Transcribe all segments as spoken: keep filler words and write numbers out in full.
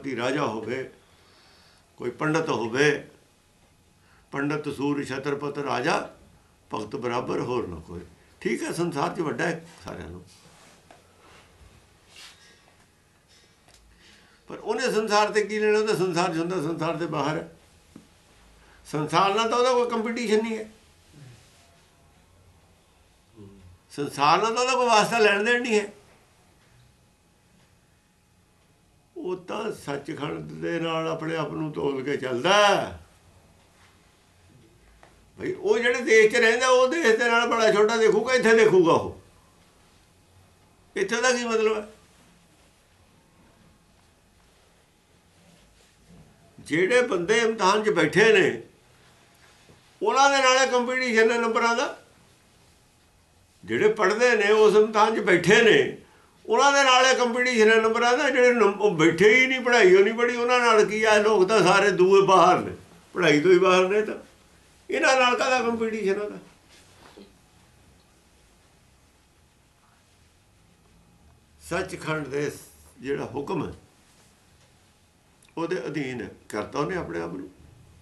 चक्रवर्ती राजा होवे, कोई पंडित होवे, पंडित सूर छत्रपत राजा भगत बराबर होर ना कोई। ठीक है, संसार च वड्डा है सारिਆਂ ਨੂੰ, पर उन्हें संसार से की लेना, तो संसार च हुंदा संसार से बाहर है। संसार नाल तो कोई कंपीटीशन नहीं है, संसार नाल तो कोई वास्ता लैण देण नहीं है। वो तो सचखंड दे नाल अपने आप नूं तोल के चलदा भाई। वो जिहड़े देश च रहिंदा वो देश दे नाल बड़ा छोटा देखूगा, इत्थे देखूगा वो, इत्थे दा की मतलब है। ਜਿਹੜੇ ਬੰਦੇ ਇਮਤਿਹਾਨ 'ਚ ਬੈਠੇ ਨੇ ਉਹਨਾਂ ਦੇ ਨਾਲੇ ਕੰਪੀਟੀਸ਼ਨ ਹੈ ਨੰਬਰਾਂ ਦਾ। ਜਿਹੜੇ ਪੜ੍ਹਦੇ ਨੇ ਉਸ ਇਮਤਿਹਾਨ 'ਚ ਬੈਠੇ ਨੇ ਉਹਨਾਂ ਦੇ ਨਾਲੇ ਕੰਪੀਟੀਸ਼ਨ ਹੈ ਨੰਬਰਾਂ ਦਾ। ਜਿਹੜੇ ਉਹ ਬੈਠੇ ਹੀ ਨਹੀਂ, ਪੜ੍ਹਾਈ ਉਹ ਨਹੀਂ ਪੜ੍ਹੀ, ਉਹਨਾਂ ਨਾਲ ਕੀ ਆ? ਲੋਕ ਤਾਂ ਸਾਰੇ ਦੂਏ ਬਾਹਰ ਨੇ, ਪੜ੍ਹਾਈ ਤੋਂ ਹੀ ਬਾਹਰ ਨੇ, ਤਾਂ ਇਹਨਾਂ ਨਾਲ ਕਾਹਦਾ ਕੰਪੀਟੀਸ਼ਨ ਉਹਦਾ? ਸੱਚਖੰਡ ਦੇ ਜਿਹੜਾ ਹੁਕਮ ਹੈ ਉਹਦੇ ਅਧੀਨ ਕਰਤਾ ਉਹਨੇ ਆਪਣੇ ਆਪ ਨੂੰ।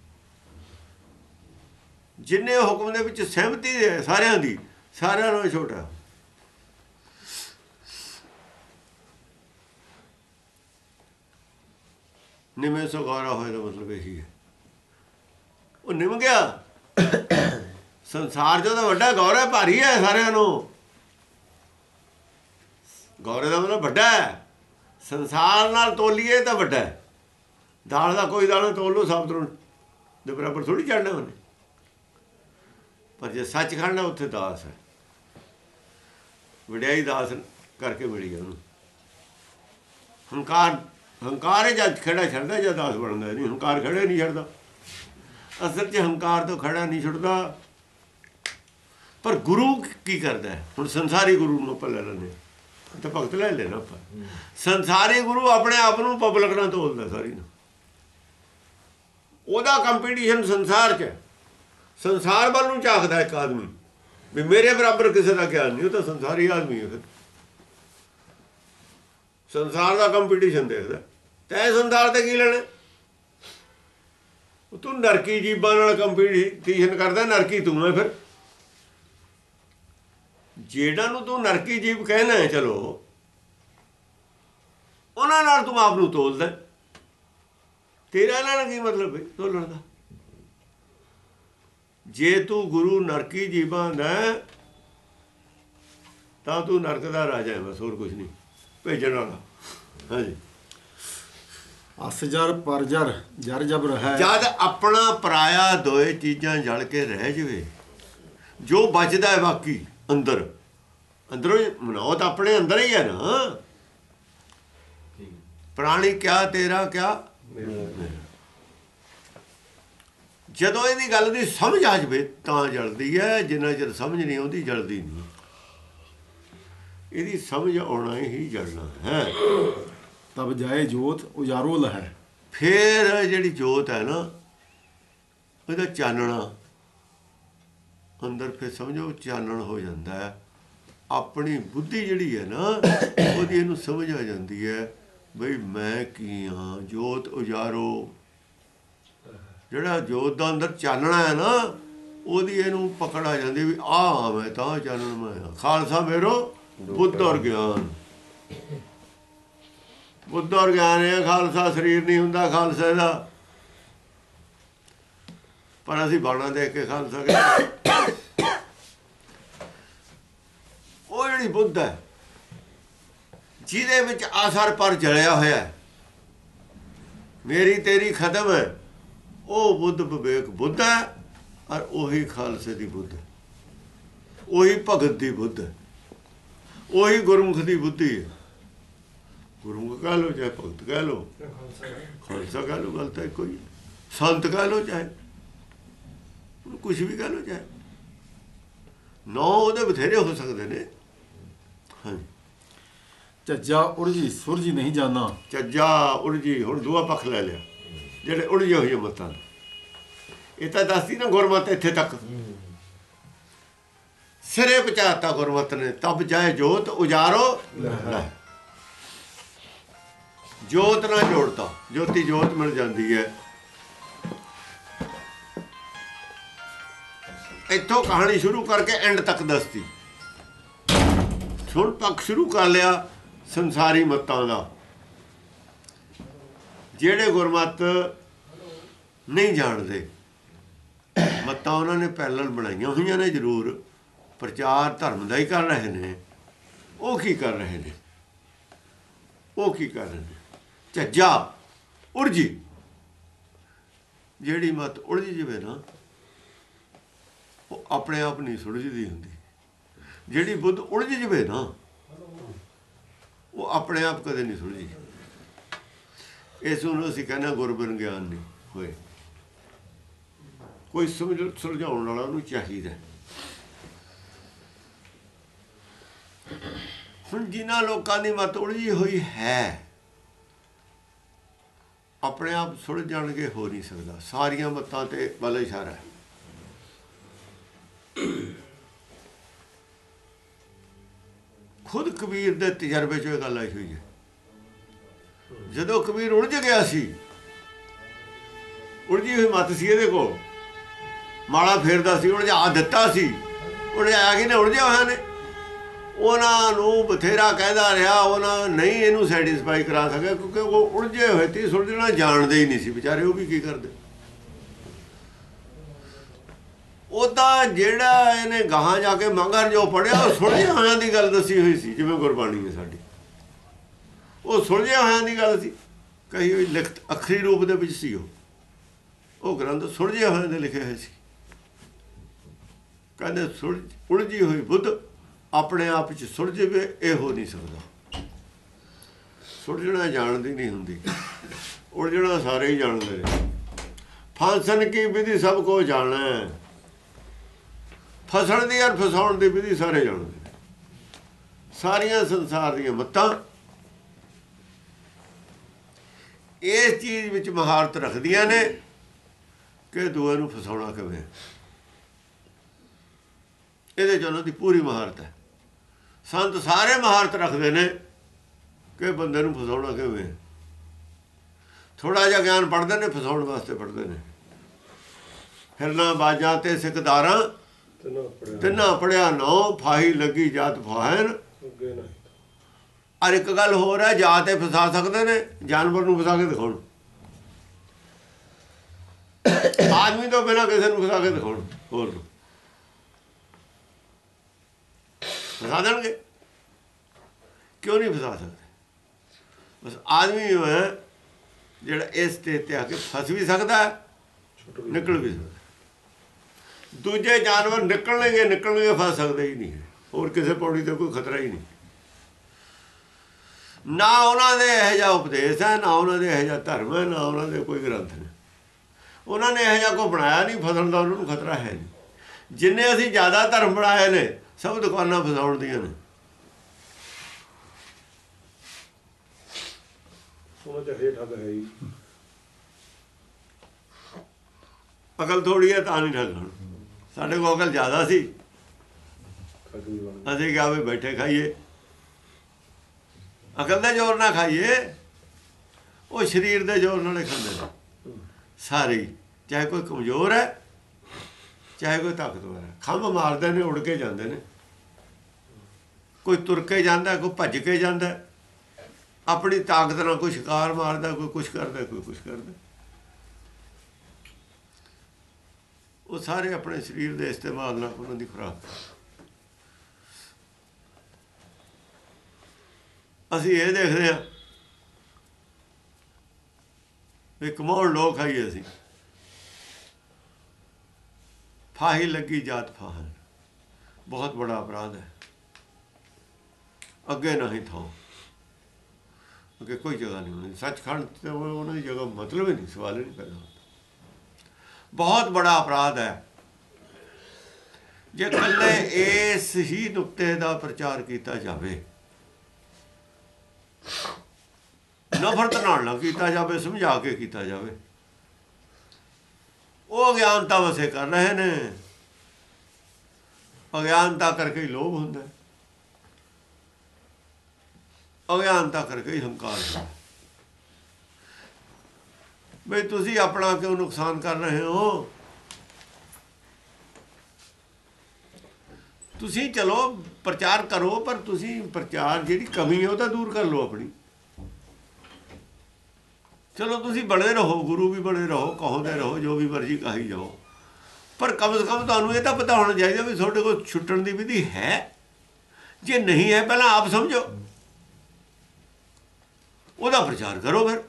ਜਿੰਨੇ ਹੁਕਮ ਦੇ ਵਿੱਚ ਸਹਿਮਤੀ ਹੈ ਸਾਰਿਆਂ ਦੀ, ਸਾਰਿਆਂ ਨਾਲੋਂ ਛੋਟਾ। ਨਿਮੇ ਸੋ ਗੌਰਾ ਹੋਏ ਦਾ ਮਤਲਬ ਇਹੀ ਹੈ, ਉਹ ਨਿਮ ਗਿਆ। ਸੰਸਾਰ 'ਚ ਉਹਦਾ ਵੱਡਾ ਗੌਰ ਹੈ, ਭਾਰੀ ਹੈ ਸਾਰਿਆਂ ਨੂੰ। ਗੌਰੇ ਦਾ ਮਤਲਬ ਵੱਡਾ ਹੈ, ਸੰਸਾਰ ਨਾਲ ਤੋਲੀਏ ਤਾਂ ਵੱਡਾ ਹੈ। ਦਾਲ ਦਾ ਕੋਈ ਦਾਣਾ ਤੋਲ ਲਓ, ਸਾਬਤ ਨੂੰ ਦੇ ਬਰਾਬਰ ਥੋੜ੍ਹੀ ਚੜ੍ਹਨਾ ਉਹਨੇ। ਪਰ ਜੇ ਸੱਚਖੰਡ ਹੈ ਉੱਥੇ ਦਾਸ ਹੈ, ਵਡਿਆਈ ਦਾਸ ਕਰਕੇ ਮਿਲੀ ਹੈ ਉਹਨੂੰ। ਹੰਕਾਰ ਹੰਕਾਰ ਜਦ ਖੜਾ ਛੱਡਦਾ ਜਾਂ ਦਾਸ ਬਣਦਾ ਨਹੀਂ। ਹੰਕਾਰ ਖੜੇ ਨਹੀਂ ਛੱਡਦਾ, ਅਸਲ 'ਚ ਹੰਕਾਰ ਤੋਂ ਖੜਾ ਨਹੀਂ ਛੁੱਟਦਾ। ਪਰ ਗੁਰੂ ਕੀ ਕਰਦਾ ਹੈ? ਹੁਣ ਸੰਸਾਰੀ ਗੁਰੂ ਨੂੰ ਆਪਾਂ ਲੈ ਲੈਂਦੇ ਤਾਂ ਭਗਤ ਲੈ ਲੈਣਾ ਆਪਾਂ। ਸੰਸਾਰੀ ਗੁਰੂ ਆਪਣੇ ਆਪ ਨੂੰ ਪਬਲਿਕ ਨਾਲ ਤੋਲਦਾ ਸਾਰੀ ਨੂੰ। ਉਹਦਾ ਕੰਪੀਟੀਸ਼ਨ ਸੰਸਾਰ 'ਚ ਹੈ, ਸੰਸਾਰ ਵੱਲ ਨੂੰ ਝਾਕਦਾ ਇੱਕ ਆਦਮੀ ਵੀ ਮੇਰੇ ਬਰਾਬਰ ਕਿਸੇ ਦਾ ਗਿਆਨ ਨਹੀਂ। ਉਹ ਤਾਂ ਸੰਸਾਰੀ ਆਦਮੀ ਹੈ, ਫਿਰ ਸੰਸਾਰ ਦਾ ਕੰਪੀਟੀਸ਼ਨ ਦੇਖਦਾ। ਤੈਂ ਸੰਸਾਰ ਤੇ ਕੀ ਲੈਣਾ? ਤੂੰ ਨਰਕੀ ਜੀਵਾਂ ਨਾਲ ਕੰਪੀਟੀਸ਼ਨ ਕਰਦਾ, ਨਰਕੀ ਤੂੰ ਹੈ। ਫਿਰ ਜਿਹੜਾ ਨੂੰ ਤੂੰ ਨਰਕੀ ਜੀਵ ਕਹਿਣਾ ਹੈ, ਚਲੋ ਉਹਨਾਂ ਨਾਲ ਤੂੰ ਆਪ ਨੂੰ ਤੋਲਦਾ। ਤੇਰਾ ਨਾਲ ਕੀ ਮਤਲਬ ਹੈ ਤੋਲਣ ਦਾ? ਜੇ ਤੂੰ ਗੁਰੂ ਨਰਕੀ ਜੀਵਾਂ ਦਾ ਤਾਂ ਤੂੰ ਨਰਕ ਦਾ ਰਾਜਾ ਹੈ, ਬਸ ਹੋਰ ਕੁਛ ਨਹੀਂ ਭੇਜਣ ਵਾਲਾ। ਹਾਂਜੀ, ਅਸ ਜਰ ਪਰ ਜਰ ਜਰ ਜਬ ਰਹਿ। ਜਦ ਆਪਣਾ ਪਰਾਇਆ ਦੋਏ ਚੀਜ਼ਾਂ ਜਲ ਕੇ ਰਹਿ ਜਾਵੇ, ਜੋ ਬਚਦਾ ਹੈ ਬਾਕੀ ਅੰਦਰ, ਅੰਦਰੋਂ ਮਨੌਤ ਆਪਣੇ ਅੰਦਰ ਹੀ ਹੈ ਨਾ। ਪ੍ਰਾਣੀ ਕਿਆ ਤੇਰਾ ਕਿਆ ਜਦੋਂ ਇਹਦੀ ਗੱਲ ਦੀ ਸਮਝ ਆ ਜਾਵੇ ਤਾਂ ਜਲਦੀ ਹੈ। ਜਿੰਨਾ ਚਿਰ ਸਮਝ ਨਹੀਂ ਆਉਂਦੀ ਜਲਦੀ ਨਹੀਂ। ਇਹਦੀ ਸਮਝ ਆਉਣਾ ਹੀ ਜਲਣਾ ਹੈ। ਤਬ ਜਾਏ ਜੋਤ ਉਜਾਰੋ ਲਹੈ। ਫਿਰ ਜਿਹੜੀ ਜੋਤ ਹੈ ਨਾ, ਉਹਦਾ ਚਾਨਣਾ ਅੰਦਰ, ਫਿਰ ਸਮਝੋ ਚਾਨਣ ਹੋ ਜਾਂਦਾ ਹੈ। ਆਪਣੀ ਬੁੱਧੀ ਜਿਹੜੀ ਹੈ ਨਾ, ਉਹਦੀ ਇਹਨੂੰ ਸਮਝ ਆ ਜਾਂਦੀ ਹੈ ਬਈ ਮੈਂ ਕੀ ਹਾਂ। ਜੋਤ ਉਜਾਰੋ, ਜਿਹੜਾ ਜੋਤ ਦਾ ਅੰਦਰ ਚਾਨਣਾ ਹੈ ਨਾ, ਉਹਦੀ ਇਹਨੂੰ ਪਕੜ ਆ ਜਾਂਦੀ ਵੀ ਆਹ ਮੈਂ ਤਾਂ ਚਾਨਣ ਮੈਂ ਹਾਂ। ਖਾਲਸਾ ਮੇਰੋ ਬੁੱਧ ਔਰ ਗਿਆਨ। ਬੁੱਧ ਔਰ ਗਿਆਨ ਹੈ ਖਾਲਸਾ। ਸਰੀਰ ਨਹੀਂ ਹੁੰਦਾ ਖਾਲਸੇ ਦਾ, ਪਰ ਅਸੀਂ ਬਾਣਾ ਦੇਖ ਕੇ ਖਾਲਸਾ ਕਹਿੰਦੇ। ਉਹ ਜਿਹੜੀ ਬੁੱਧ ਹੈ ਜਿਹਦੇ ਵਿੱਚ ਆਸਰ ਪਰ ਜਲਿਆ ਹੋਇਆ, ਮੇਰੀ ਤੇਰੀ ਖਤਮ ਹੈ, ਉਹ ਬੁੱਧ ਵਿਵੇਕ ਬੁੱਧ ਹੈ। ਔਰ ਉਹੀ ਖਾਲਸੇ ਦੀ ਬੁੱਧ ਹੈ, ਉਹੀ ਭਗਤ ਦੀ ਬੁੱਧ ਹੈ, ਉਹੀ ਗੁਰਮੁਖ ਦੀ ਬੁੱਧੀ ਹੈ। ਗੁਰਮੁਖ ਕਹਿ ਲਓ ਚਾਹੇ ਭਗਤ ਕਹਿ ਲਓ, ਖਾਲਸਾ ਕਹਿ ਲਓ, ਗੱਲ ਤਾਂ ਇੱਕੋ ਹੀ। ਸੰਤ ਕਹਿ ਲਓ ਚਾਹੇ ਕੁਛ ਵੀ ਕਹਿ ਲਓ, ਚਾਹੇ ਨੌ ਉਹਦੇ ਬਥੇਰੇ ਹੋ ਸਕਦੇ ਨੇ। ਹਾਂਜੀ, ਝੱਜਾ ਉਰਜੀ ਸੁਰਜੀ ਨਹੀਂ ਜਾਣਾ। ਝੱਜਾ ਉਰਜੀ ਹੁਣ ਦੂਆ ਪੱਖ ਲੈ ਲਿਆ, ਜਿਹੜੇ ਉਲਝੇ ਹੋਏ ਮਤਾਂ। ਇਹ ਤਾਂ ਦੱਸਦੀ ਨਾ ਗੁਰਮਤ ਇੱਥੇ ਤੱਕ ਸਿਰੇ ਪਹੁੰਚਾਤਾ ਗੁਰਮਤ ਨੇ। ਤਬ ਜਾਏ ਜੋਤ ਉਜਾਰੋ ਲੈ, ਜੋਤ ਨਾਲ ਜੋੜਤਾ। ਜੋਤੀ ਜੋਤ ਮਿਲ ਜਾਂਦੀ ਹੈ। ਇੱਥੋਂ ਕਹਾਣੀ ਸ਼ੁਰੂ ਕਰਕੇ ਐਂਡ ਤੱਕ ਦੱਸਤੀ। ਹੁਣ ਪੱਖ ਸ਼ੁਰੂ ਕਰ ਲਿਆ ਸੰਸਾਰੀ ਮੱਤਾਂ ਦਾ। ਜਿਹੜੇ ਗੁਰਮਤ ਨਹੀਂ ਜਾਣਦੇ, ਮੱਤਾਂ ਉਹਨਾਂ ਨੇ ਪਹਿਲਾਂ ਬਣਾਈਆਂ ਹੋਈਆਂ ਨੇ, ਜ਼ਰੂਰ ਪ੍ਰਚਾਰ ਧਰਮ ਦਾ ਹੀ ਕਰ ਰਹੇ ਨੇ। ਉਹ ਕੀ ਕਰ ਰਹੇ ਨੇ? ਉਹ ਕੀ ਕਰ ਰਹੇ ਨੇ? ਝੱਜਾ ਉਲਝੀ। ਜਿਹੜੀ ਮੱਤ ਉਲਝ ਜਾਵੇ ਨਾ, ਉਹ ਆਪਣੇ ਆਪ ਨਹੀਂ ਸੁਲਝਦੀ ਹੁੰਦੀ। ਜਿਹੜੀ ਬੁੱਧ ਉਲਝ ਜਾਵੇ ਨਾ, ਉਹ ਆਪਣੇ ਆਪ ਕਦੇ ਨਹੀਂ ਸੁਲਝੀ। ਇਸ ਨੂੰ ਅਸੀਂ ਕਹਿੰਦੇ ਗੁਰਬਿਨ ਗਿਆਨ ਨਹੀਂ ਹੋਏ। ਕੋਈ ਸਮਝ ਸੁਲਝਾਉਣ ਵਾਲਾ ਉਹਨੂੰ ਚਾਹੀਦਾ। ਹੁਣ ਜਿਨ੍ਹਾਂ ਲੋਕਾਂ ਦੀ ਮੱਤ ਉਲਝੀ ਹੋਈ ਹੈ, ਆਪਣੇ ਆਪ ਸੁਲਝ ਜਾਣਗੇ, ਹੋ ਨਹੀਂ ਸਕਦਾ। ਸਾਰੀਆਂ ਮੱਤਾਂ ਤੇ ਵੱਲ ਇਸ਼ਾਰਾ ਹੈ। ਖੁਦ ਕਬੀਰ ਦੇ ਤਜਰਬੇ 'ਚ ਇਹ ਗੱਲ ਆਈ ਹੋਈ ਹੈ। ਜਦੋਂ ਕਬੀਰ ਉਲਝ ਗਿਆ ਸੀ, ਉਲਝੀ ਹੋਈ ਮੱਤ ਸੀ ਇਹਦੇ ਕੋਲ, ਮਾਲਾ ਫੇਰਦਾ ਸੀ, ਉਲਝਾ ਦਿੱਤਾ ਸੀ। ਉਲਝਾਇਆ ਕਿ ਨੇ ਉਲਝਿਆ ਹੋਇਆ ਨੇ। ਉਹਨਾਂ ਨੂੰ ਬਥੇਰਾ ਕਹਿੰਦਾ ਰਿਹਾ, ਉਹਨਾਂ ਨਹੀਂ ਇਹਨੂੰ ਸੈਟਿਸਫਾਈ ਕਰਾ ਸਕਿਆ, ਕਿਉਂਕਿ ਉਹ ਉਲਝੇ ਹੋਏ ਸੀ, ਸੁਲਝਣਾ ਜਾਣਦੇ ਹੀ ਨਹੀਂ ਸੀ ਵਿਚਾਰੇ। ਉਹ ਵੀ ਕੀ ਕਰਦੇ? ਉਹਦਾ ਜਿਹੜਾ ਇਹਨੇ ਗਾਹਾਂ ਜਾ ਕੇ ਮੰਗਰ ਜੋ ਪੜ੍ਹਿਆ, ਉਹ ਸੁਲਝੇ ਹੋਇਆਂ ਦੀ ਗੱਲ ਦੱਸੀ ਹੋਈ ਸੀ। ਜਿਵੇਂ ਗੁਰਬਾਣੀ ਹੈ ਸਾਡੀ, ਉਹ ਸੁਲਝੇ ਹੋਇਆਂ ਦੀ ਗੱਲ ਸੀ, ਕਹੀ ਹੋਈ ਲਿਖਤ ਅੱਖਰੀ ਰੂਪ ਦੇ ਵਿੱਚ ਸੀ। ਉਹ ਉਹ ਗ੍ਰੰਥ ਸੁਲਝੇ ਹੋਇਆਂ ਦੇ ਲਿਖੇ ਹੋਏ ਸੀ। ਕਹਿੰਦੇ ਸੁਲਝ ਉਲਝੀ ਹੋਈ ਬੁੱਧ ਆਪਣੇ ਆਪ 'ਚ ਸੁਲਝ ਜਾਵੇ, ਇਹ ਹੋ ਨਹੀਂ ਸਕਦਾ। ਸੁਲਝਣਾ ਜਾਣਦੀ ਨਹੀਂ ਹੁੰਦੀ, ਉਲਝਣਾ ਸਾਰੇ ਹੀ ਜਾਣਦੇ ਨੇ। ਫਾਂਸਣ ਕੀ ਵਿਧੀ ਸਭ ਕੋ ਜਾਣਾ, ਫਸਣ ਦੀ ਔਰ ਫਸਾਉਣ ਦੀ ਵਿਧੀ ਸਾਰੇ ਜਾਣਦੇ ਨੇ। ਸਾਰੀਆਂ ਸੰਸਾਰ ਦੀਆਂ ਮੱਤਾਂ ਇਸ ਚੀਜ਼ ਵਿੱਚ ਮਹਾਰਤ ਰੱਖਦੀਆਂ ਨੇ ਕਿ ਦੂਏ ਨੂੰ ਫਸਾਉਣਾ ਕਿਵੇਂ। ਇਹਦੇ 'ਚ ਉਹਨਾਂ ਦੀ ਪੂਰੀ ਮਹਾਰਤ ਹੈ। ਸੰਤ ਸਾਰੇ ਮਹਾਰਤ ਰੱਖਦੇ ਨੇ ਕਿ ਬੰਦੇ ਨੂੰ ਫਸਾਉਣਾ ਕਿਵੇਂ। ਥੋੜ੍ਹਾ ਜਿਹਾ ਗਿਆਨ ਪੜ੍ਹਦੇ ਨੇ, ਫਸਾਉਣ ਵਾਸਤੇ ਪੜ੍ਹਦੇ ਨੇ। ਹਿਰਨਾ ਬਾਜਾਂ ਤੇ ਸਿੱਖਦਾਰਾਂ ਤਿੰਨਾ ਪੜਿਆ ਨੌ, ਫਾਹੀ ਲੱਗੀ ਜਾਤ ਫਾਹਨ। ਔਰ ਇੱਕ ਗੱਲ ਹੋਰ ਹੈ, ਜਾ ਤੇ ਫਸਾ ਸਕਦੇ ਨੇ, ਜਾਨਵਰ ਨੂੰ ਫਸਾ ਕੇ ਦਿਖਾਉਣ। ਆਦਮੀ ਤੋਂ ਬਿਨਾਂ ਕਿਸੇ ਨੂੰ ਫਸਾ ਕੇ ਦਿਖਾਉਣ, ਹੋਰ ਨੂੰ ਫਸਾ ਦੇਣਗੇ। ਕਿਉਂ ਨਹੀਂ ਫਸਾ ਸਕਦੇ? ਬਸ ਆਦਮੀ ਹੈ ਜਿਹੜਾ ਇਸ ਤੇ ਤੇ ਆ ਕੇ ਫਸ ਵੀ ਸਕਦਾ, ਨਿਕਲ ਵੀ ਸਕਦਾ। ਦੂਜੇ ਜਾਨਵਰ ਨਿਕਲਣਗੇ ਨਿਕਲਣਗੇ ਫਸ ਸਕਦੇ ਹੀ ਨਹੀਂ। ਹੋਰ ਕਿਸੇ ਪੌੜੀ ਤੇ ਕੋਈ ਖਤਰਾ ਹੀ ਨਹੀਂ। ਨਾ ਉਹਨਾਂ ਦੇ ਇਹੋ ਜਿਹਾ ਉਪਦੇਸ਼ ਹੈ, ਨਾ ਉਹਨਾਂ ਦੇ ਇਹੋ ਜਿਹਾ ਧਰਮ ਹੈ, ਨਾ ਉਹਨਾਂ ਦੇ ਕੋਈ ਗ੍ਰੰਥ ਨੇ। ਉਹਨਾਂ ਨੇ ਇਹੋ ਜਿਹਾ ਕੋਈ ਬਣਾਇਆ ਨਹੀਂ, ਫਸਣ ਦਾ ਉਹਨਾਂ ਨੂੰ ਖਤਰਾ ਹੈ ਨਹੀਂ। ਜਿੰਨੇ ਅਸੀਂ ਜ਼ਿਆਦਾ ਧਰਮ ਬਣਾਏ ਨੇ, ਸਭ ਦੁਕਾਨਾਂ ਫਸਾਉਣ ਦੀਆਂ ਨੇ। ਅਕਲ ਥੋੜੀ ਹੈ ਤਾਂ ਨਹੀਂ ਠੱਗਣ। ਸਾਡੇ ਕੋਲ ਅਕਲ ਜ਼ਿਆਦਾ ਸੀ, ਅਸੀਂ ਕਿਹਾ ਵੀ ਬੈਠੇ ਖਾਈਏ। ਅਕਲ ਦੇ ਜ਼ੋਰ ਨਾਲ ਖਾਈਏ, ਉਹ ਸਰੀਰ ਦੇ ਜ਼ੋਰ ਨਾਲ ਖਾਂਦੇ ਨੇ ਸਾਰੇ। ਚਾਹੇ ਕੋਈ ਕਮਜ਼ੋਰ ਹੈ, ਚਾਹੇ ਕੋਈ ਤਾਕਤਵਰ ਹੈ। ਖੰਭ ਮਾਰਦੇ ਨੇ, ਉੜ ਕੇ ਜਾਂਦੇ ਨੇ। ਕੋਈ ਤੁਰ ਕੇ ਜਾਂਦਾ, ਕੋਈ ਭੱਜ ਕੇ ਜਾਂਦਾ। ਆਪਣੀ ਤਾਕਤ ਨਾਲ ਕੋਈ ਸ਼ਿਕਾਰ ਮਾਰਦਾ, ਕੋਈ ਕੁਛ ਕਰਦਾ, ਕੋਈ ਕੁਛ ਕਰਦਾ। ਉਹ ਸਾਰੇ ਆਪਣੇ ਸਰੀਰ ਦੇ ਇਸਤੇਮਾਲ ਨਾਲ ਉਹਨਾਂ ਦੀ ਖੁਰਾਕ। ਅਸੀਂ ਇਹ ਦੇਖਦੇ ਹਾਂ ਵੀ ਕਮਾਉਣ ਲੋਕ ਖਾਈਏ ਅਸੀਂ। ਫਾਹੀ ਲੱਗੀ ਜਾਤ ਫਾਹਨ, ਬਹੁਤ ਬੜਾ ਅਪਰਾਧ ਹੈ। ਅੱਗੇ ਨਹੀਂ ਥਾਂ, ਅੱਗੇ ਕੋਈ ਜਗ੍ਹਾ ਨਹੀਂ ਹੋਣੀ। ਸੱਚਖੰਡ ਤੇ ਉਹਨਾਂ ਦੀ ਜਗ੍ਹਾ ਮਤਲਬ ਹੀ ਨਹੀਂ, ਸਵਾਲ ਹੀ ਨਹੀਂ ਪੈਦਾ ਹੁੰਦਾ। ਬਹੁਤ ਬੜਾ ਅਪਰਾਧ ਹੈ ਜੇ ਇਕੱਲੇ ਇਸ ਹੀ ਨੁਕਤੇ ਦਾ ਪ੍ਰਚਾਰ ਕੀਤਾ ਜਾਵੇ, ਨਫ਼ਰਤ ਨਾਲ ਨਾ ਕੀਤਾ ਜਾਵੇ, ਸਮਝਾ ਕੇ ਕੀਤਾ ਜਾਵੇ। ਉਹ ਅਗਿਆਨਤਾ ਵਸੇ ਕਰ ਰਹੇ ਨੇ। ਅਗਿਆਨਤਾ ਕਰਕੇ ਹੀ ਲੋਭ ਹੁੰਦਾ, ਅਗਿਆਨਤਾ ਕਰਕੇ ਹੀ ਹੰਕਾਰ ਹੁੰਦਾ। ਵੀ ਤੁਸੀਂ ਆਪਣਾ ਕਿਉਂ ਨੁਕਸਾਨ ਕਰ ਰਹੇ ਹੋ। ਤੁਸੀਂ ਚਲੋ ਪ੍ਰਚਾਰ ਕਰੋ, ਪਰ ਤੁਸੀਂ ਪ੍ਰਚਾਰ ਜਿਹੜੀ ਕਮੀ ਹੈ ਉਹ ਤਾਂ ਦੂਰ ਕਰ ਲਓ ਆਪਣੀ। ਚਲੋ ਤੁਸੀਂ ਬਣੇ ਰਹੋ, ਗੁਰੂ ਵੀ ਬਣੇ ਰਹੋ, ਕਹੋਦੇ ਰਹੋ, ਜੋ ਵੀ ਮਰਜ਼ੀ ਕਹੀ ਜਾਓ, ਪਰ ਕਮ ਸੇ ਕਮ ਤੁਹਾਨੂੰ ਇਹ ਤਾਂ ਪਤਾ ਹੋਣਾ ਚਾਹੀਦਾ ਵੀ ਤੁਹਾਡੇ ਕੋਲ ਛੁੱਟਣ ਦੀ ਵਿਧੀ ਹੈ। ਜੇ ਨਹੀਂ ਹੈ ਪਹਿਲਾਂ ਆਪ ਸਮਝੋ, ਉਹਦਾ ਪ੍ਰਚਾਰ ਕਰੋ, ਫਿਰ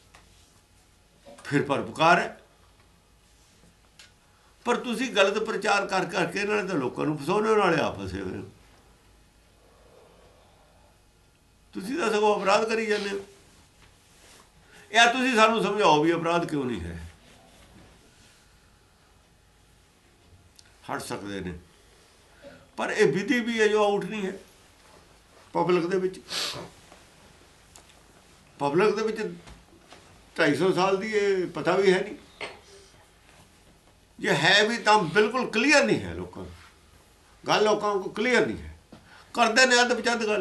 ਫਿਰ ਪਰਉਪਕਾਰ ਹੈ। ਪਰ ਤੁਸੀਂ ਗਲਤ ਪ੍ਰਚਾਰ ਕਰ ਕਰਕੇ ਇਹਨਾਂ ਨੇ ਤਾਂ ਲੋਕਾਂ ਨੂੰ ਫਸਾਉਣੇ ਵਾਲੇ ਆਪ ਫਸੇ ਹੋਏ। ਤੁਸੀਂ ਤਾਂ ਸਗੋਂ ਅਪਰਾਧ ਕਰੀ ਜਾਂਦੇ ਹੋ। ਇਹ ਤੁਸੀਂ ਸਾਨੂੰ ਸਮਝਾਓ ਵੀ ਅਪਰਾਧ ਕਿਉਂ ਨਹੀਂ ਹੈ। ਹਟ ਸਕਦੇ ਨੇ, ਪਰ ਇਹ ਵਿਧੀ ਵੀ ਹੈ ਜੋ ਆਊਟ ਨਹੀਂ ਹੈ ਪਬਲਿਕ ਦੇ ਵਿੱਚ। ਪਬਲਿਕ ਦੇ ਵਿੱਚ ਢਾਈ ਸੌ ਸਾਲ ਦੀ ਇਹ ਪਤਾ ਵੀ ਹੈ ਨਹੀਂ। ਜੇ ਹੈ ਵੀ ਤਾਂ ਬਿਲਕੁਲ ਕਲੀਅਰ ਨਹੀਂ ਹੈ ਲੋਕਾਂ ਨੂੰ ਗੱਲ, ਲੋਕਾਂ ਨੂੰ ਕਲੀਅਰ ਨਹੀਂ ਹੈ। ਕਰਦੇ ਨੇ ਅੱਧ ਪਚੱਧ ਗੱਲ,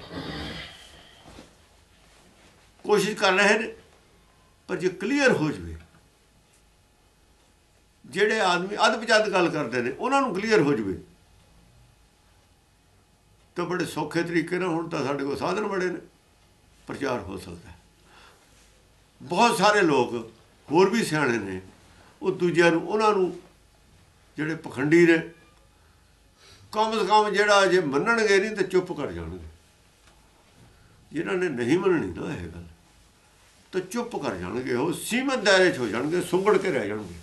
ਕੋਸ਼ਿਸ਼ ਕਰ ਰਹੇ ਨੇ, ਪਰ ਜੇ ਕਲੀਅਰ ਹੋ ਜਾਵੇ, ਜਿਹੜੇ ਆਦਮੀ ਅੱਧ ਪਚੱਧ ਗੱਲ ਕਰਦੇ ਨੇ ਉਹਨਾਂ ਨੂੰ ਕਲੀਅਰ ਹੋ ਜਾਵੇ ਤਾਂ ਬੜੇ ਸੌਖੇ ਤਰੀਕੇ ਨਾਲ ਹੁਣ ਤਾਂ ਸਾਡੇ ਕੋਲ ਸਾਧਨ ਬੜੇ ਨੇ, ਪ੍ਰਚਾਰ ਹੋ ਸਕਦਾ ਹੈ। ਬਹੁਤ ਸਾਰੇ ਲੋਕ ਹੋਰ ਵੀ ਸਿਆਣੇ ਨੇ, ਉਹ ਦੂਜਿਆਂ ਨੂੰ, ਉਹਨਾਂ ਨੂੰ ਜਿਹੜੇ ਪਖੰਡੀ ਨੇ, ਕਮ ਸੇ ਕਮ ਜਿਹੜਾ ਜੇ ਮੰਨਣਗੇ ਨਹੀਂ ਤਾਂ ਚੁੱਪ ਕਰ ਜਾਣਗੇ। ਜਿਨ੍ਹਾਂ ਨੇ ਨਹੀਂ ਮੰਨਣੀ ਨਾ ਇਹ ਗੱਲ ਤਾਂ ਚੁੱਪ ਕਰ ਜਾਣਗੇ, ਉਹ ਸੀਮਤ ਦਾਇਰੇ 'ਚ ਹੋ ਜਾਣਗੇ, ਸੁੰਗੜ ਕੇ ਰਹਿ ਜਾਣਗੇ।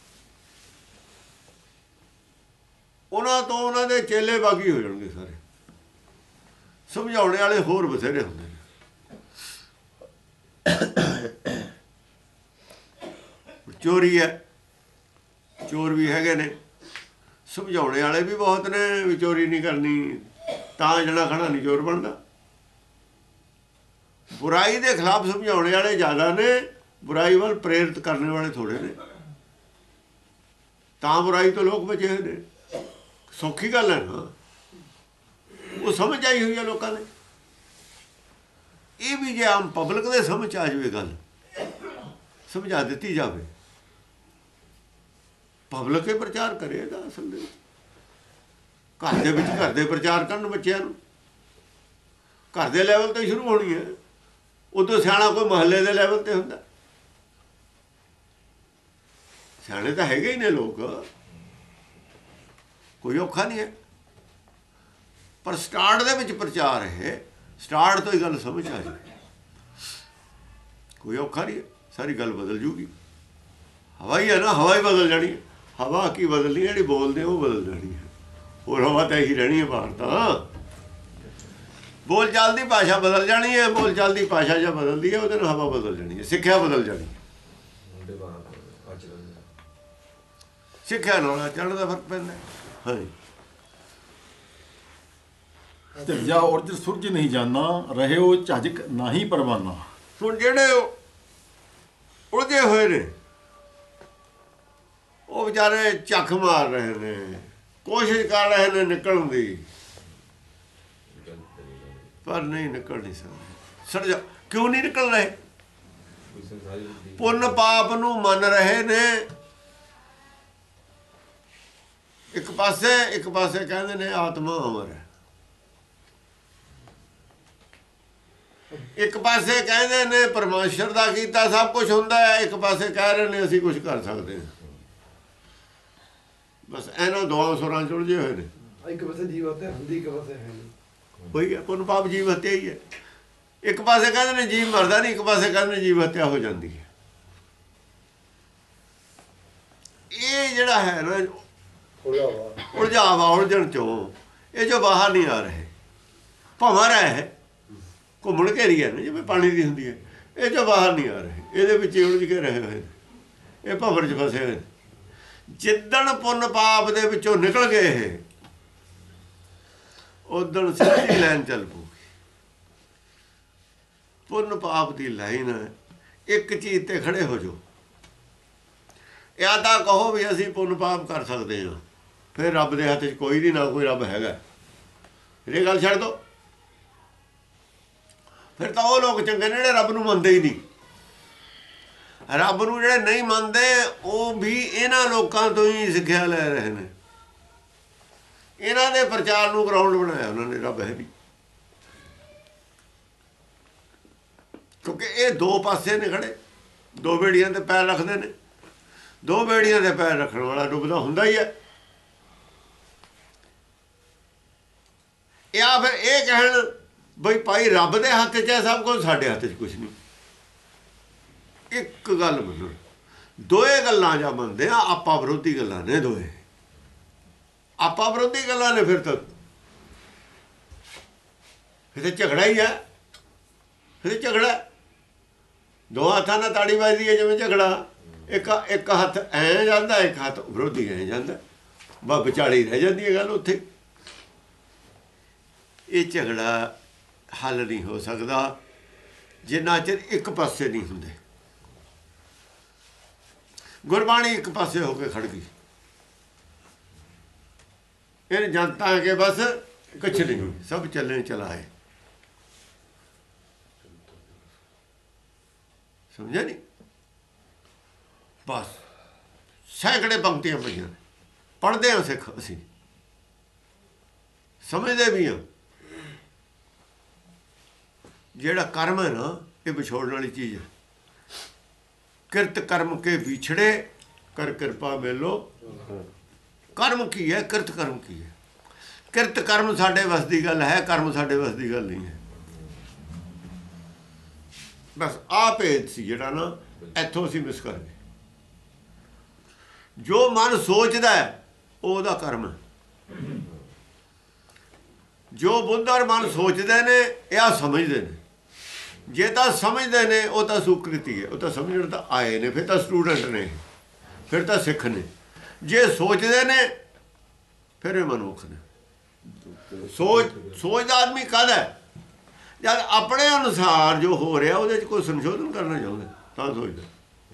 ਉਹਨਾਂ ਤੋਂ ਉਹਨਾਂ ਦੇ ਚੇਲੇ ਬਾਗੀ ਹੋ ਜਾਣਗੇ ਸਾਰੇ। ਸਮਝਾਉਣੇ ਵਾਲੇ ਹੋਰ ਬਥੇਰੇ ਹੁੰਦੇ ਨੇ। ਚੋਰੀ ਹੈ, ਚੋਰ ਵੀ ਹੈਗੇ ਨੇ, ਸਮਝਾਉਣੇ ਵਾਲੇ ਵੀ ਬਹੁਤ ਨੇ ਵੀ ਚੋਰੀ ਨਹੀਂ ਕਰਨੀ, ਤਾਂ ਜਿਹੜਾ ਖੜਾ ਨਹੀਂ ਚੋਰ ਬਣਦਾ। ਬੁਰਾਈ ਦੇ ਖਿਲਾਫ ਸਮਝਾਉਣੇ ਵਾਲੇ ਜ਼ਿਆਦਾ ਨੇ, ਬੁਰਾਈ ਵੱਲ ਪ੍ਰੇਰਿਤ ਕਰਨ ਵਾਲੇ ਥੋੜੇ ਨੇ, ਤਾਂ ਬੁਰਾਈ ਤੋਂ ਲੋਕ ਬਚੇ ਹੋਏ ਨੇ। ਸੌਖੀ ਗੱਲ ਹੈ ਨਾ, ਉਹ ਸਮਝ ਆਈ ਹੋਈ ਹੈ ਲੋਕਾਂ ਨੇ। ਇਹ ਵੀ ਜੇ ਆਮ ਪਬਲਿਕ ਦੇ ਸਮਝ ਆ ਜਾਵੇ ਗੱਲ, ਸਮਝਾ ਦਿੱਤੀ ਜਾਵੇ, ਪਬਲਿਕ ਹੀ ਪ੍ਰਚਾਰ ਕਰੇਗਾ। ਅਸਲ ਦੇ ਘਰ ਦੇ ਵਿੱਚ ਘਰ ਦੇ ਪ੍ਰਚਾਰ ਕਰਨ ਬੱਚਿਆਂ ਨੂੰ, ਘਰ ਦੇ ਲੈਵਲ ਤੋਂ ਹੀ ਸ਼ੁਰੂ ਹੋਣੀ ਹੈ। ਉਦੋਂ ਸਿਆਣਾ ਕੋਈ ਮਹੱਲੇ ਦੇ ਲੈਵਲ ਤੇ ਹੁੰਦਾ। ਸਿਆਣੇ ਤਾਂ ਹੈਗੇ ਹੀ ਨੇ ਲੋਕ, ਕੋਈ ਔਖਾ ਨਹੀਂ ਹੈ, ਪਰ ਸਟਾਰਟ ਦੇ ਵਿੱਚ ਪ੍ਰਚਾਰ ਹੈ, ਸਟਾਰਟ ਤੋਂ ਹੀ ਗੱਲ ਸਮਝ ਆ ਜਾਏ, ਕੋਈ ਔਖਾ ਨਹੀਂ ਹੈ, ਸਾਰੀ ਗੱਲ ਬਦਲ ਜੂਗੀ। ਹਵਾ ਹੀ ਹੈ ਨਾ, ਹਵਾ ਹੀ ਬਦਲ ਜਾਣੀ ਹੈ। ਹਵਾ ਕੀ ਬਦਲਣੀ, ਜਿਹੜੀ ਬੋਲਦੇ ਉਹ ਬਦਲ ਜਾਣੀ ਹੈ, ਹੋਰ ਹਵਾ ਤਾਂ ਇਹੀ ਰਹਿਣੀ ਹੈ ਬਾਹਰ। ਤਾਂ ਬੋਲ ਚਾਲ ਦੀ ਭਾਸ਼ਾ ਬਦਲ ਜਾਣੀ ਹੈ, ਬੋਲ ਚਾਲ ਦੀ ਭਾਸ਼ਾ ਜਾਂ ਬਦਲਦੀ ਹੈ ਉਹਦੇ ਨਾਲ ਹਵਾ ਬਦਲ ਜਾਣੀ ਹੈ, ਸਿੱਖਿਆ ਬਦਲ ਜਾਣੀ ਹੈ। ਸਿੱਖਿਆ ਨਾਲ ਆਚਰਣ ਦਾ ਫਰਕ ਪੈਂਦਾ। ਹਾਂਜੀ, ਧਿਰਜਾ ਉਰਜ ਸੁਰਜ ਨਹੀਂ ਜਾਣਾ, ਰਹਿਓ ਝਜਕ ਨਾਹੀ ਪਰਵਾਨਾ। ਹੁਣ ਜਿਹੜੇ ਉਲਝੇ ਹੋਏ ਨੇ ਉਹ ਵਿਚਾਰੇ ਝੱਖ ਮਾਰ ਰਹੇ ਨੇ, ਕੋਸ਼ਿਸ਼ ਕਰ ਰਹੇ ਨੇ ਨਿਕਲਣ ਦੀ, ਪਰ ਨਹੀਂ ਨਿਕਲ ਨਹੀਂ ਸਕਦੇ। ਸੜ ਜਾ ਕਿਉਂ ਨਹੀਂ ਨਿਕਲ ਰਹੇ? ਪੁੰਨ ਪਾਪ ਨੂੰ ਮੰਨ ਰਹੇ ਨੇ ਇੱਕ ਪਾਸੇ, ਇੱਕ ਪਾਸੇ ਕਹਿੰਦੇ ਨੇ ਆਤਮਾ ਅਮਰ ਹੈ, ਇੱਕ ਪਾਸੇ ਕਹਿੰਦੇ ਨੇ ਪਰਮੇਸ਼ਰ ਦਾ ਕੀਤਾ ਸਭ ਕੁਝ ਹੁੰਦਾ ਹੈ, ਇੱਕ ਪਾਸੇ ਕਹਿ ਰਹੇ ਨੇ ਅਸੀਂ ਕੁਝ ਕਰ ਸਕਦੇ ਹਾਂ। ਬਸ ਇਹਨਾਂ ਦੋਵਾਂ ਸੁਰਾਂ ਚ ਉਲਝੇ ਹੋਏ ਨੇ। ਇੱਕ ਪਾਸੇ ਜੀਵ ਹੱਤਿਆ ਹੁੰਦੀ, ਇੱਕ ਪਾਸੇ ਹੈ ਨਹੀਂ। ਉਹੀ ਹੈ, ਪੁੰਨ ਪਾਪ ਜੀਵ ਹੱਤਿਆ ਹੀ ਹੈ। ਇੱਕ ਪਾਸੇ ਕਹਿੰਦੇ ਨੇ ਜੀਵ ਮਰਦਾ ਨਹੀਂ, ਇੱਕ ਪਾਸੇ ਕਹਿੰਦੇ ਨੇ ਜੀਵ ਹੱਤਿਆ ਹੋ ਜਾਂਦੀ ਹੈ। ਇਹ ਜਿਹੜਾ ਹੈ ਨਾ ਉਲਝਾਵਾ, ਉਲਝਣ ਚੋਂ ਇਹ ਜੋ ਬਾਹਰ ਨਹੀਂ ਆ ਰਹੇ, ਭੰਵਰ ਹੈ, ਘੁੰਮਣ ਘੇਰੀ ਹੈ ਨਾ ਜਿਵੇਂ ਪਾਣੀ ਦੀ ਹੁੰਦੀ ਹੈ, ਇਹ ਜੋ ਬਾਹਰ ਨਹੀਂ ਆ ਰਹੇ, ਇਹਦੇ ਵਿੱਚ ਉਲਝ ਕੇ ਰਹੇ ਹੋਏ ਨੇ, ਇਹ ਭੰਵਰ 'ਚ ਫਸੇ ਹੋਏ ਨੇ। ਜਿੱਦਣ ਪੁੰਨ ਪਾਪ ਦੇ ਵਿੱਚੋਂ ਨਿਕਲ ਗਏ ਇਹ, ਉਦਣ ਸਿੱਧੀ ਲਾਈਨ ਚੱਲ ਪਊਗੀ। ਪੁੰਨ ਪਾਪ ਦੀ ਲਾਈਨ ਇੱਕ ਚੀਜ਼ ਤੇ ਖੜੇ ਹੋ ਜਾਓ, ਜਾਂ ਤਾਂ ਕਹੋ ਵੀ ਅਸੀਂ ਪੁੰਨ ਪਾਪ ਕਰ ਸਕਦੇ ਹਾਂ, ਫਿਰ ਰੱਬ ਦੇ ਹੱਥ 'ਚ ਕੋਈ ਨਹੀਂ, ਨਾ ਕੋਈ ਰੱਬ ਹੈਗਾ, ਇਹ ਗੱਲ ਛੱਡ ਦਿਓ। ਫਿਰ ਤਾਂ ਉਹ ਲੋਕ ਚੰਗੇ ਨੇ ਜਿਹੜੇ ਰੱਬ ਨੂੰ ਮੰਨਦੇ ਹੀ ਨਹੀਂ। ਰੱਬ ਨੂੰ ਜਿਹੜੇ ਨਹੀਂ ਮੰਨਦੇ ਉਹ ਵੀ ਇਹਨਾਂ ਲੋਕਾਂ ਤੋਂ ਹੀ ਸਿੱਖਿਆ ਲੈ ਰਹੇ ਨੇ। ਇਹਨਾਂ ਦੇ ਪ੍ਰਚਾਰ ਨੂੰ ਗਰਾਊਂਡ ਬਣਾਇਆ ਉਹਨਾਂ ਨੇ, ਰੱਬ ਹੈ ਨਹੀਂ। ਕਿਉਂਕਿ ਇਹ ਦੋ ਪਾਸੇ ਨੇ ਖੜੇ, ਦੋ ਬੇੜੀਆਂ ਤੇ ਪੈਰ ਰੱਖਦੇ ਨੇ। ਦੋ ਬੇੜੀਆਂ ਤੇ ਪੈਰ ਰੱਖਣ ਵਾਲਾ ਡੁੱਬਦਾ ਹੁੰਦਾ ਹੀ ਹੈ। ਜਾਂ ਫਿਰ ਇਹ ਕਹਿਣ ਬਈ ਭਾਈ ਰੱਬ ਦੇ ਹੱਥ 'ਚ ਹੈ ਸਭ ਕੁਝ, ਸਾਡੇ ਹੱਥ 'ਚ ਕੁਛ ਨਹੀਂ। ਇੱਕ ਗੱਲ ਮੰਨੋ, ਦੋਏ ਗੱਲਾਂ ਜਾਂ ਮੰਨਦੇ ਆ, ਆਪਾ ਵਿਰੋਧੀ ਗੱਲਾਂ ਨੇ ਦੋਏ। ਆਪਾ ਵਿਰੋਧੀ ਗੱਲਾਂ ਨੇ ਫਿਰ ਤਾਂ ਫਿਰ ਤਾਂ ਝਗੜਾ ਹੀ ਹੈ। ਫਿਰ ਝਗੜਾ ਦੋ ਹੱਥਾਂ ਨਾਲ ਤਾੜੀ ਵੱਜਦੀ ਹੈ ਜਿਵੇਂ ਝਗੜਾ। ਇੱਕ ਇੱਕ ਹੱਥ ਐਂ ਜਾਂਦਾ, ਇੱਕ ਹੱਥ ਵਿਰੋਧੀ ਐਂ ਜਾਂਦਾ, ਬਸ ਵਿਚਾਲੇ ਰਹਿ ਜਾਂਦੀ ਹੈ ਗੱਲ ਉੱਥੇ। ਇਹ ਝਗੜਾ ਹੱਲ ਨਹੀਂ ਹੋ ਸਕਦਾ ਜਿੰਨਾ ਚਿਰ ਇੱਕ ਪਾਸੇ ਨਹੀਂ ਹੁੰਦੇ। ਗੁਰਬਾਣੀ ਇੱਕ ਪਾਸੇ ਹੋ ਕੇ ਖੜ ਗਈ। ਇਹ ਜਨਤਾ ਕਿ ਬਸ ਕੁਛ ਨਹੀਂ, ਸਭ ਚੱਲੇ ਚਲਾਏ। ਸਮਝਿਆ ਨਹੀਂ? ਬਸ ਸੈਂਕੜੇ ਪੰਕਤੀਆਂ ਪਈਆਂ, ਪੜ੍ਹਦੇ ਹਾਂ ਸਿੱਖ, ਅਸੀਂ ਸਮਝਦੇ ਵੀ ਹਾਂ। ਜਿਹੜਾ ਕਰਮ ਹੈ ਨਾ, ਇਹ ਵਿਛੋੜਨ ਵਾਲੀ ਚੀਜ਼ ਹੈ। ਕਿਰਤ ਕਰਮ ਕੇ ਵਿਛੜੇ ਕਰ ਕਿਰਪਾ ਮੇਲੋ। ਕਰਮ ਕੀ ਹੈ? ਕਿਰਤ ਕਰਮ ਕੀ ਹੈ? ਕਿਰਤ ਕਰਮ ਸਾਡੇ ਵੱਸ ਦੀ ਗੱਲ ਹੈ, ਕਰਮ ਸਾਡੇ ਵੱਸ ਦੀ ਗੱਲ ਨਹੀਂ ਹੈ। ਬਸ ਆਹ ਭੇਦ ਸੀ ਜਿਹੜਾ ਨਾ ਇੱਥੋਂ ਅਸੀਂ ਮਿਸ ਕਰ ਗਏ। ਜੋ ਮਨ ਸੋਚਦਾ ਹੈ ਉਹ ਉਹਦਾ ਕਰਮ ਹੈ। ਜੋ ਬੁੱਧ ਔਰ ਮਨ ਸੋਚਦੇ ਨੇ ਇਹ ਆ ਸਮਝਦੇ ਨੇ। ਜੇ ਤਾਂ ਸਮਝਦੇ ਨੇ ਉਹ ਤਾਂ ਸੁਕ੍ਰਿਤੀ ਹੈ, ਉਹ ਤਾਂ ਸਮਝਣ ਤਾਂ ਆਏ ਨੇ, ਫਿਰ ਤਾਂ ਸਟੂਡੈਂਟ ਨੇ, ਫਿਰ ਤਾਂ ਸਿੱਖ ਨੇ। ਜੇ ਸੋਚਦੇ ਨੇ ਫਿਰ ਇਹ ਮਨੁੱਖ ਨੇ। ਸੋਚ ਸੋਚਦਾ ਆਦਮੀ ਕਦ ਹੈ? ਜਦ ਆਪਣੇ ਅਨੁਸਾਰ ਜੋ ਹੋ ਰਿਹਾ ਉਹਦੇ 'ਚ ਕੋਈ ਸੰਸ਼ੋਧਨ ਕਰਨਾ ਚਾਹੁੰਦਾ ਤਾਂ ਸੋਚਦਾ।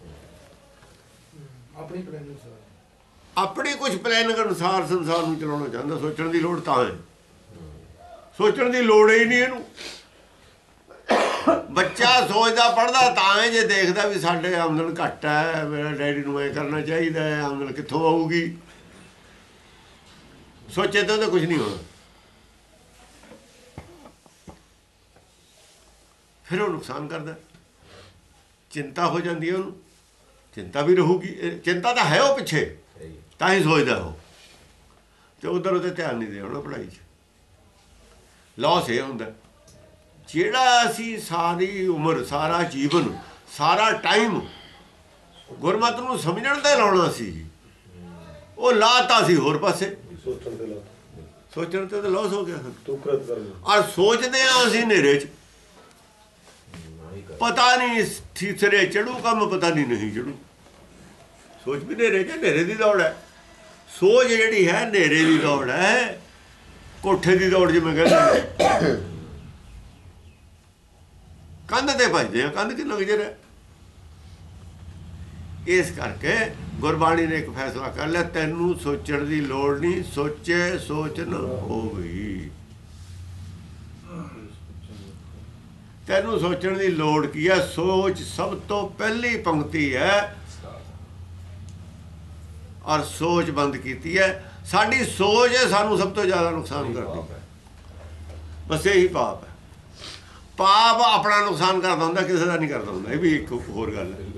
ਆਪਣੀ ਪਲਾਨ ਅਨੁਸਾਰ, ਆਪਣੀ ਕੁਝ ਪਲੈਨਿੰਗ ਅਨੁਸਾਰ ਸੰਸਾਰ ਨੂੰ ਚਲਾਉਣਾ ਚਾਹੁੰਦਾ। ਸੋਚਣ ਦੀ ਲੋੜ ਤਾਂ ਹੈ, ਸੋਚਣ ਦੀ ਲੋੜ ਹੀ ਨਹੀਂ ਇਹਨੂੰ। ਬੱਚਾ ਸੋਚਦਾ ਪੜ੍ਹਦਾ ਤਾਂ ਹੈ ਜੇ ਦੇਖਦਾ ਵੀ ਸਾਡੇ ਆਮਦਨ ਘੱਟ ਹੈ, ਮੇਰਾ ਡੈਡੀ ਨੂੰ ਇਹ ਕਰਨਾ ਚਾਹੀਦਾ ਹੈ, ਆਮਦਨ ਕਿੱਥੋਂ ਆਊਗੀ। ਸੋਚੇ ਤਾਂ ਉਹਦਾ ਕੁਝ ਨਹੀਂ ਹੋਣਾ। ਫਿਰ ਉਹ ਨੁਕਸਾਨ ਕਰਦਾ, ਚਿੰਤਾ ਹੋ ਜਾਂਦੀ ਹੈ ਉਹਨੂੰ। ਚਿੰਤਾ ਵੀ ਰਹੂਗੀ, ਚਿੰਤਾ ਤਾਂ ਹੈ ਉਹ ਪਿੱਛੇ, ਤਾਂ ਹੀ ਸੋਚਦਾ ਉਹ। ਤੇ ਉਧਰ ਉਹਦੇ ਧਿਆਨ ਨਹੀਂ ਦੇਣਾ ਪੜ੍ਹਾਈ 'ਚ। ਲਾਸ ਇਹ ਹੁੰਦਾ ਜਿਹੜਾ ਅਸੀਂ ਸਾਰੀ ਉਮਰ, ਸਾਰਾ ਜੀਵਨ, ਸਾਰਾ ਟਾਈਮ ਗੁਰਮਤਿ ਨੂੰ ਸਮਝਣ ਤੇ ਲਾਉਣਾ ਸੀ, ਉਹ ਲਾਤਾ ਸੀ ਹੋਰ ਪਾਸੇ। ਸੋਚਣ ਤੇ ਲਾ ਸੋਚਣ ਤੇ ਤਾਂ ਲਾਸ ਹੋ ਗਿਆ। ਤੁਕਰਤ ਕਰਨਾ ਔਰ ਸੋਚਦੇ ਹਾਂ ਅਸੀਂ ਹਨੇਰੇ 'ਚ, ਪਤਾ ਨਹੀਂ ਸਿਰੇ ਚੜੂ ਕੰਮ, ਪਤਾ ਨਹੀਂ ਨਹੀਂ ਚੜੂ। ਸੋਚ ਵੀ ਹਨੇਰੇ 'ਚ, ਹਨੇਰੇ ਦੀ ਦੌੜ ਹੈ। ਸੋਚ ਜਿਹੜੀ ਹੈ ਹਨੇਰੇ ਦੀ ਦੌੜ ਹੈ, ਕੋਠੇ ਦੀ ਦੌੜ ਜਿਵੇਂ ਕਹਿੰਦੇ। ਕੰਧ ਤੇ ਭਜਦੇ ਆ, ਕੰਧ ਕਿੰਨਾ ਗੁਜ਼ਰ ਹੈ। ਇਸ ਕਰਕੇ ਗੁਰਬਾਣੀ ਨੇ ਇੱਕ ਫੈਸਲਾ ਕਰ ਲਿਆ, ਤੈਨੂੰ ਸੋਚਣ ਦੀ ਲੋੜ ਨਹੀਂ, ਸੋਚੇ ਸੋਚ ਨਾ ਹੋਈ। ਤੈਨੂੰ ਸੋਚਣ ਦੀ ਲੋੜ ਕੀ ਹੈ? ਸੋਚ ਸਭ ਤੋਂ ਪਹਿਲੀ ਪੰਕਤੀ ਹੈ। ਔਰ ਸੋਚ ਬੰਦ ਕੀਤੀ ਹੈ। ਸਾਡੀ ਸੋਚ ਹੈ ਸਾਨੂੰ ਸਭ ਤੋਂ ਜ਼ਿਆਦਾ ਨੁਕਸਾਨ ਕਰਦੀ। ਬਸ ਇਹੀ ਪਾਪ ਹੈ। ਪਾਪ ਆਪਣਾ ਨੁਕਸਾਨ ਕਰਦਾ ਹੁੰਦਾ, ਕਿਸੇ ਦਾ ਨਹੀਂ ਕਰਦਾ ਹੁੰਦਾ। ਇਹ ਵੀ ਇੱਕ ਹੋਰ ਗੱਲ ਹੈ।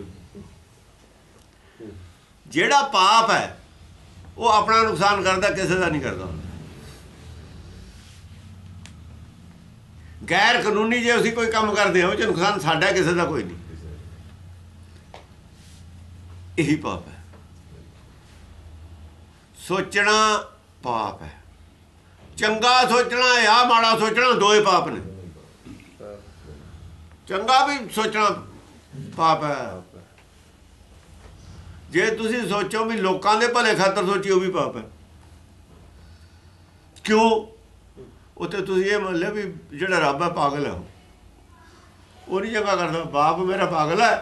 ਜਿਹੜਾ ਪਾਪ ਹੈ ਉਹ ਆਪਣਾ ਨੁਕਸਾਨ ਕਰਦਾ, ਕਿਸੇ ਦਾ ਨਹੀਂ ਕਰਦਾ ਹੁੰਦਾ। ਗੈਰ ਕਾਨੂੰਨੀ ਜੇ ਅਸੀਂ ਕੋਈ ਕੰਮ ਕਰਦੇ ਹਾਂ ਉਹ 'ਚ ਨੁਕਸਾਨ ਸਾਡਾ, ਕਿਸੇ ਦਾ ਕੋਈ ਨਹੀਂ। ਇਹੀ ਪਾਪ ਹੈ। ਸੋਚਣਾ ਪਾਪ ਹੈ। ਚੰਗਾ ਸੋਚਣਾ ਜਾਂ ਮਾੜਾ ਸੋਚਣਾ ਦੋਏ ਪਾਪ ਨੇ। ਚੰਗਾ ਵੀ ਸੋਚਣਾ ਪਾਪ ਹੈ। ਜੇ ਤੁਸੀਂ ਸੋਚੋ ਵੀ ਲੋਕਾਂ ਦੇ ਭਲੇ ਖਾਤਰ ਸੋਚੀ, ਉਹ ਵੀ ਪਾਪ ਹੈ। ਕਿਉਂ? ਉੱਥੇ ਤੁਸੀਂ ਇਹ ਮੰਨ ਲਿਆ ਵੀ ਜਿਹੜਾ ਰੱਬ ਹੈ ਪਾਗਲ ਹੈ, ਉਹ ਨਹੀਂ ਚੰਗਾ ਕਰਦਾ। ਬਾਪ ਮੇਰਾ ਪਾਗਲ ਹੈ,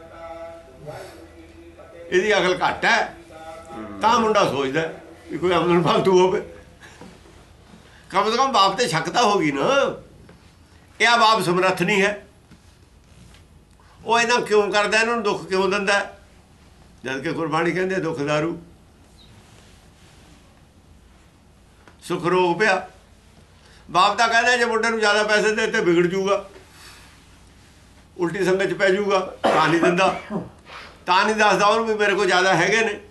ਇਹਦੀ ਅਕਲ ਘੱਟ ਹੈ, ਤਾਂ ਮੁੰਡਾ ਸੋਚਦਾ ਵੀ ਕੋਈ ਆਮਦਨ ਫਾਲਤੂ ਹੋਵੇ। ਕਮ ਸੇ ਕਮ ਬਾਪ ਤੇ ਸ਼ੱਕ ਤਾਂ ਹੋ ਗਈ ਨਾ। ਇਹ ਆ ਬਾਪ ਸਮਰੱਥ ਨਹੀਂ ਹੈ, ਉਹ ਇਹਨਾਂ ਕਿਉਂ ਕਰਦਾ, ਇਹਨਾਂ ਨੂੰ ਦੁੱਖ ਕਿਉਂ ਦਿੰਦਾ? ਜਦ ਕਿ ਗੁਰਬਾਣੀ ਕਹਿੰਦੇ ਦੁੱਖ ਦਾਰੂ, ਸੁਖ ਰੋਗ ਪਿਆ। ਬਾਪ ਦਾ ਕਹਿੰਦਾ ਜੇ ਮੁੰਡੇ ਨੂੰ ਜ਼ਿਆਦਾ ਪੈਸੇ ਦੇ ਤੇ ਵਿਗੜ ਜੂਗਾ, ਉਲਟੀ ਸੰਗਤ 'ਚ ਪੈ ਜੂਗਾ, ਤਾਂ ਨਹੀਂ ਦਿੰਦਾ, ਤਾਂ ਨਹੀਂ ਦੱਸਦਾ ਉਹਨੂੰ ਵੀ ਮੇਰੇ ਕੋਲ ਜ਼ਿਆਦਾ ਹੈਗੇ ਨੇ,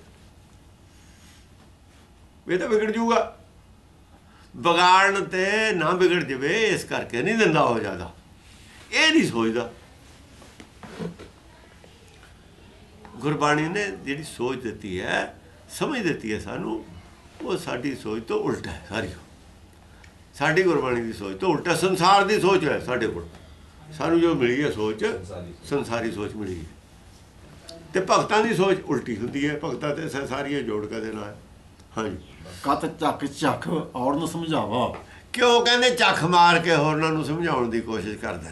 ਇਹ ਤਾਂ ਵਿਗੜ ਜੂਗਾ। ਵਿਗਾੜਨ ਤੇ ਨਾ ਵਿਗੜ ਜਾਵੇ ਇਸ ਕਰਕੇ ਨਹੀਂ ਦਿੰਦਾ ਉਹ ਜ਼ਿਆਦਾ, ਇਹ ਨਹੀਂ ਸੋਚਦਾ। ਗੁਰਬਾਣੀ ਨੇ ਜਿਹੜੀ ਸੋਚ ਦਿੱਤੀ ਹੈ, ਸਮਝ ਦਿੱਤੀ ਹੈ ਸਾਨੂੰ, ਉਹ ਸਾਡੀ ਸੋਚ ਤੋਂ ਉਲਟਾ ਹੈ ਸਾਰੀ। ਸਾਡੀ ਗੁਰਬਾਣੀ ਦੀ ਸੋਚ ਤੋਂ ਉਲਟਾ ਸੰਸਾਰ ਦੀ ਸੋਚ ਹੈ ਸਾਡੇ ਕੋਲ। ਸਾਨੂੰ ਜੋ ਮਿਲੀ ਹੈ ਸੋਚ, ਸੰਸਾਰੀ ਸੋਚ ਮਿਲੀ ਹੈ। ਤੇ ਭਗਤਾਂ ਦੀ ਸੋਚ ਉਲਟੀ ਹੁੰਦੀ ਹੈ। ਭਗਤਾਂ ਤੇ ਸਾਰੀਆਂ ਜੋੜ ਕੇ ਦੇ ਨਾਲ। ਹਾਂਜੀ, ਕਤ ਚੱਕ ਚੱਕ ਔਰ ਨੂੰ ਸਮਝਾਵਾ। ਕਿਉਂ ਕਹਿੰਦੇ ਚੱਖ ਮਾਰ ਕੇ ਹੋਰਨਾਂ ਨੂੰ ਸਮਝਾਉਣ ਦੀ ਕੋਸ਼ਿਸ਼ ਕਰਦਾ?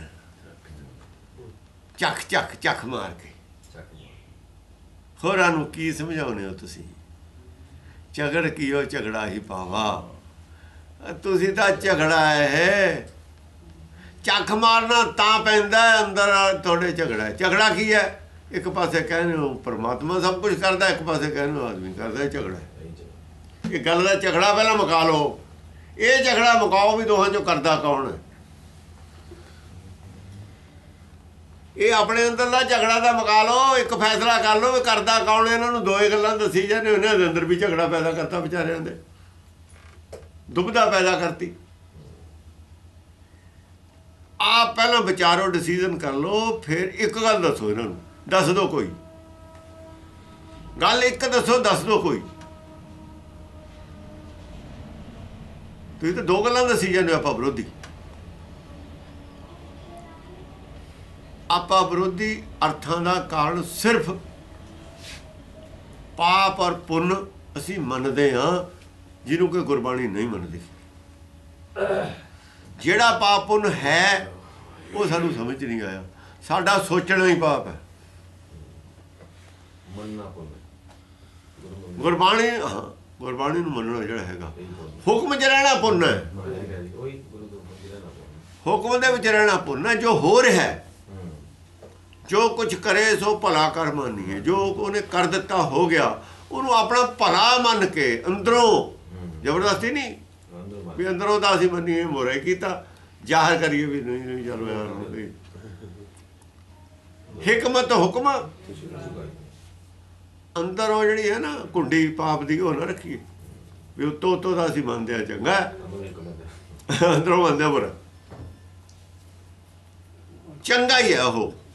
ਚੱਖ ਚੱਖ ਚੱਖ ਮਾਰ ਕੇ ਹੋਰਾਂ ਨੂੰ ਕੀ ਸਮਝਾਉਂਦੇ ਹੋ ਤੁਸੀਂ? ਝਗੜ ਕੀਓ ਝਗੜਾ ਹੀ ਪਾਵਾ। ਤੁਸੀਂ ਤਾਂ ਝਗੜਾ ਹੈ, ਚੱਖ ਮਾਰਨਾ ਤਾਂ ਪੈਂਦਾ ਅੰਦਰ ਤੁਹਾਡੇ ਝਗੜਾ। ਝਗੜਾ ਕੀ ਹੈ? ਇੱਕ ਪਾਸੇ ਕਹਿੰਦੇ ਪਰਮਾਤਮਾ ਸਭ ਕੁਝ ਕਰਦਾ, ਇੱਕ ਪਾਸੇ ਕਹਿੰਦੇ ਆਦਮੀ ਕਰਦਾ। ਝਗੜਾ ਇਹ ਗੱਲ ਦਾ ਝਗੜਾ ਪਹਿਲਾਂ ਮੁਕਾ ਲਓ। ਇਹ ਝਗੜਾ ਮੁਕਾਓ ਵੀ ਦੋਹਾਂ 'ਚੋਂ ਕਰਦਾ ਕੌਣ ਹੈ। ਇਹ ਆਪਣੇ ਅੰਦਰ ਦਾ ਝਗੜਾ ਦਾ ਮੁਕਾ ਲਓ, ਇੱਕ ਫੈਸਲਾ ਕਰ ਲਓ ਵੀ ਕਰਦਾ ਕੌਣ। ਇਹਨਾਂ ਨੂੰ ਦੋਏ ਗੱਲਾਂ ਦੱਸੀ ਜਾਂਦੇ, ਉਹਨਾਂ ਦੇ ਅੰਦਰ ਵੀ ਝਗੜਾ ਪੈਦਾ ਕਰਤਾ ਵਿਚਾਰਿਆਂ ਦੇ, ਦੁਬਿਧਾ ਪੈਦਾ ਕਰਤੀ। ਆਪ ਪਹਿਲਾਂ ਵਿਚਾਰੋ, ਡਿਸੀਜ਼ਨ ਕਰ ਲਓ, ਫਿਰ ਇੱਕ ਗੱਲ ਦੱਸੋ ਇਹਨਾਂ ਨੂੰ। ਦੱਸ ਦਿਓ ਕੋਈ ਗੱਲ, ਇੱਕ ਦੱਸੋ, ਦੱਸ ਦਿਓ ਕੋਈ। ਤੁਸੀਂ ਤਾਂ ਦੋ ਗੱਲਾਂ ਦੱਸੀ ਜਾਂਦੇ ਹੋ। ਆਪਾਂ ਵਿਰੋਧੀ, ਆਪਾਂ ਵਿਰੋਧੀ ਅਰਥਾਂ ਦਾ ਕਾਰਨ ਸਿਰਫ ਪਾਪ ਔਰ ਪੁੰਨ ਅਸੀਂ ਮੰਨਦੇ ਹਾਂ, ਜਿਹਨੂੰ ਕਿ ਗੁਰਬਾਣੀ ਨਹੀਂ ਮੰਨਦੀ। ਜਿਹੜਾ ਪਾਪ ਪੁੰਨ ਹੈ ਉਹ ਸਾਨੂੰ ਸਮਝ ਨਹੀਂ ਆਇਆ। ਸਾਡਾ ਸੋਚਣਾ ਹੀ ਪਾਪ ਹੈ। ਗੁਰਬਾਣੀ, ਹਾਂ, ਗੁਰਬਾਣੀ ਨੂੰ ਮੰਨਣਾ ਜਿਹੜਾ ਹੈਗਾ, ਹੁਕਮ 'ਚ ਰਹਿਣਾ ਪੁੰਨ ਹੈ। ਹੁਕਮ ਦੇ ਵਿੱਚ ਰਹਿਣਾ ਪੁੰਨ ਹੈ। ਜੋ ਹੋ ਰਿਹਾ, ਜੋ ਕੁਝ ਕਰੇ ਸੋ ਭਲਾ ਕਰ ਮੰਨੀਏ। ਜੋ ਉਹਨੇ ਕਰ ਦਿੱਤਾ ਹੋ ਗਿਆ, ਉਹਨੂੰ ਆਪਣਾ ਭਲਾ ਮੰਨ ਕੇ ਅੰਦਰੋਂ, ਜ਼ਬਰਦਸਤੀ ਨਹੀਂ ਵੀ ਅੰਦਰੋਂ ਤਾਂ ਅਸੀਂ ਮੰਨੀਏ ਮੋਰੇ ਕੀਤਾ, ਜ਼ਾਹਰ ਕਰੀਏ ਵੀ ਨਹੀਂ ਨਹੀਂ ਚਲੋ ਯਾਰ। ਹਿਕਮਤ ਹੁਕਮ ਅੰਦਰੋਂ ਜਿਹੜੀ ਹੈ ਨਾ ਕੁੰਡੀ ਪਾਪ ਦੀ, ਉਹ ਨਾ ਰੱਖੀਏ ਵੀ ਉੱਤੋਂ ਉੱਤੋਂ ਦਾ ਅਸੀਂ ਮੰਨਦੇ ਹਾਂ ਚੰਗਾ, ਅੰਦਰੋਂ ਮੰਨਦੇ ਹਾਂ ਬੁਰਾ। ਚੰਗਾ ਹੀ ਹੈ ਉਹ।